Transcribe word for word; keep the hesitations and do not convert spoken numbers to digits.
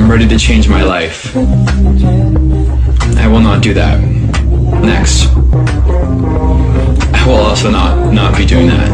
I'm ready to change my life. I will not do that. Next. I will also not, not be doing that.